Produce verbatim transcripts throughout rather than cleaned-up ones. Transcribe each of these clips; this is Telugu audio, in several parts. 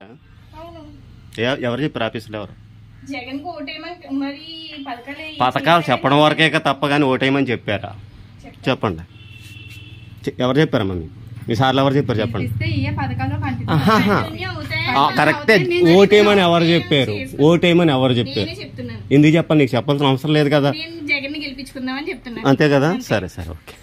ఎవరు చెప్పారు ఆఫీసులో? ఎవరు జగన్ కు ఓటేయమని మరి పథకాలు పథకాలు చెప్పడం వరకే తప్ప కానీ ఓటేయమని చెప్పారా? చెప్పండి. ఎవరు చెప్పారమ్మా? మీ మీ సార్లు ఎవరు చెప్పారు చెప్పండి. కరెక్టే. ఓటేయమని ఎవరు చెప్పారు? ఓటేయమని ఎవరు చెప్పారు? ఎందుకు చెప్పండి? నీకు చెప్పాల్సిన అవసరం లేదు కదా. జగన్ గెలిపించుకుందామని చెప్తున్నా. అంతే కదా. సరే సరే ఓకే.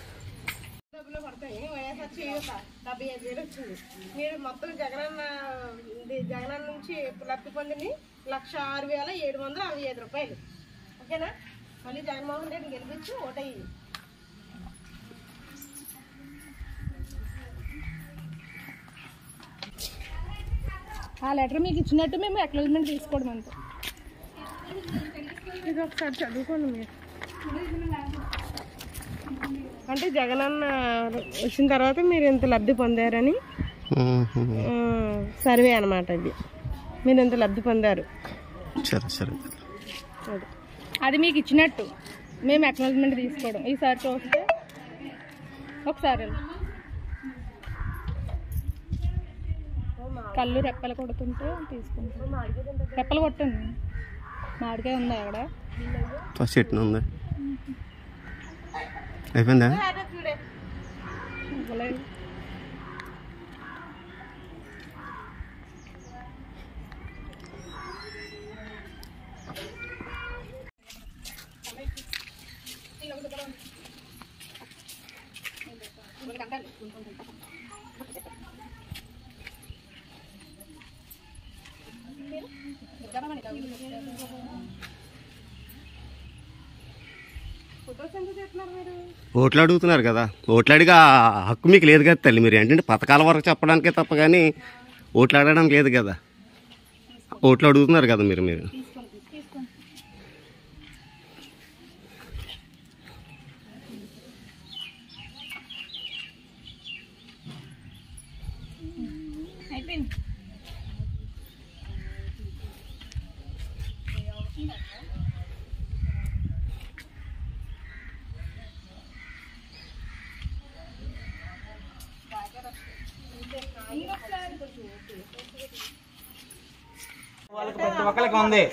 డెబ్బై ఐదు వేలు వచ్చింది. మీరు మొత్తం జగనన్న జగనన్న నుంచి లబ్ధి పొందింది లక్ష ఆరు వేల ఏడు వందల అరవై ఐదు రూపాయలు. ఓకేనా? మళ్ళీ జగన్మోహన్ రెడ్డిని గెలిపించి ఓటయ్యింది. ఆ లెటర్ మీకు ఇచ్చినట్టు మేము అక్నాలెడ్జ్మెంట్ తీసుకోవడం అంతే. ఇది ఒకసారి చదువుకోండి మీరు. అంటే జగనన్న వచ్చిన తర్వాత మీరు ఎంత లబ్ధి పొందారని సర్వే అనమాట. ఇది మీరు ఎంత లబ్ధి పొందారు. సరే సరే అది మీకు ఇచ్చినట్టు మేము అక్నాలెడ్జ్మెంట్ తీసుకోవడం. ఈసారి చూస్తే ఒకసారి కళ్ళు రెప్పలు కొడుతుంటే తీసుకుంటాం. రెప్పలు కొట్టండి. మామిడికాయ ఉందా అక్కడ? ఫస్ట్ చెట్టు ఉంది. అయిపోయిందా? ఓట్లు అడుగుతున్నారు కదా. ఓట్లు అడిగా హక్కు మీకు లేదు కదా తల్లి. మీరు ఏంటంటే పథకాల వరకు చెప్పడానికే తప్ప కానీ ఓట్లు అడగడం లేదు కదా. ఓట్లు అడుగుతున్నారు కదా మీరు మీరు వాళ్ళకి ప్రతి ఒక్కరికి ఉంది.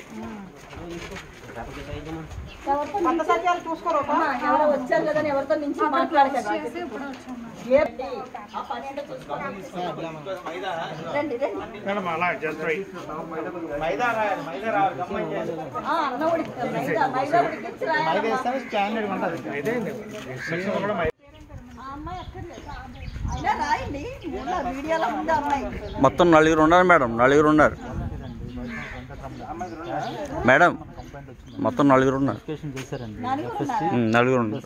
కొత్త సత్యాలు చూసుకోరు. ఎవరో వచ్చారు కదా ఎవరితో నుంచి మాట్లాడకండి. మొత్తం నలుగురు ఉన్నారు మేడం. నలుగురు ఉన్నారు మేడం. మొత్తం నలుగురు ఉన్నారు. నలుగురు ఉన్నారు.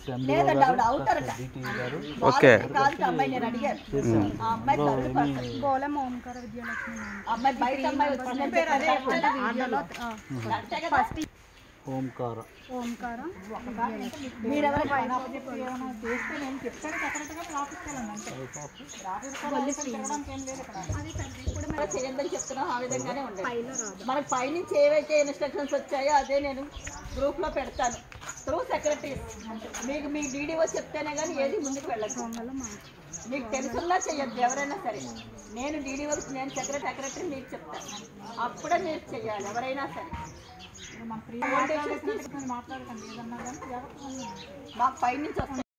ఓకే. ఓంకార ఓంకారం చేయండి చెప్తున్నాం. ఆ విధంగానే ఉండాలి. మనకు పైనుంచి ఏవైతే ఇన్స్ట్రక్షన్స్ వచ్చాయో అదే నేను గ్రూప్ లో పెడతాను త్రూ సెక్రటరీ. మీకు మీ డీడీఓ చెప్తేనే కానీ ఏది ముందుకు వెళ్ళదు. మీకు తెలుసున్నా చెయ్యొద్దు ఎవరైనా సరే. నేను డీడీఓ నేను సెక్రటరీ సెక్రటరీ మీకు చెప్తాను. అప్పుడే మీరు చెయ్యాలి ఎవరైనా సరే. మాకు పైనుంచి వస్తాయి.